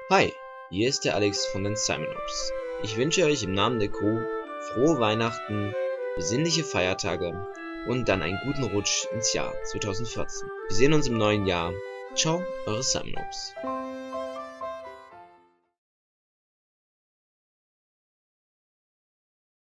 Hi, hier ist der Alex von den Simon-Ops. Ich wünsche euch im Namen der Crew frohe Weihnachten, besinnliche Feiertage und dann einen guten Rutsch ins Jahr 2014. Wir sehen uns im neuen Jahr. Ciao, eure Simon-Ops.